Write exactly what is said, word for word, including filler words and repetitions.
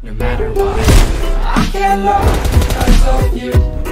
no matter what. I can't love because of you.